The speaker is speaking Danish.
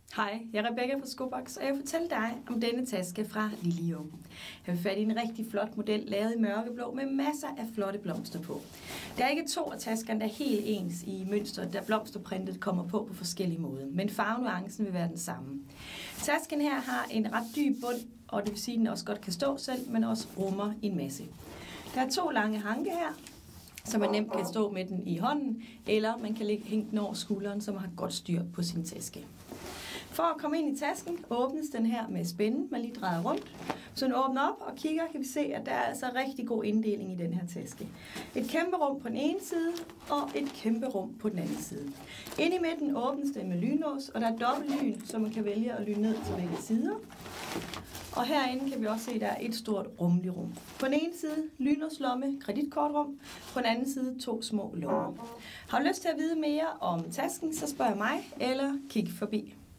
Hej, jeg er Rebecca fra Skobox, og jeg vil fortælle dig om denne taske fra Lilio. Jeg har fat i en rigtig flot model, lavet i mørkeblå med masser af flotte blomster på. Der er ikke to af taskerne, der er helt ens i mønstret, da blomsterprintet kommer på forskellige måder, men farvenuancen vil være den samme. Tasken her har en ret dyb bund, og det vil sige, at den også godt kan stå selv, men også rummer en masse. Der er 2 lange hanke her, så man nemt kan stå med den i hånden, eller man kan hænge den over skulderen, så man har godt styr på sin taske. For at komme ind i tasken, åbnes den her med spænden, man lige drejer rundt. Så den åbner op og kigger, kan vi se, at der er altså rigtig god inddeling i den her taske. Et kæmpe rum på den ene side, og et kæmpe rum på den anden side. Inde i midten åbnes den med lynlås, og der er dobbelt lyn, så man kan vælge at lyne ned til begge sider. Og herinde kan vi også se, at der er et stort rummeligt rum. På den ene side lynlåslomme, kreditkortrum, på den anden side 2 små lommer. Har du lyst til at vide mere om tasken, så spørg mig eller kig forbi.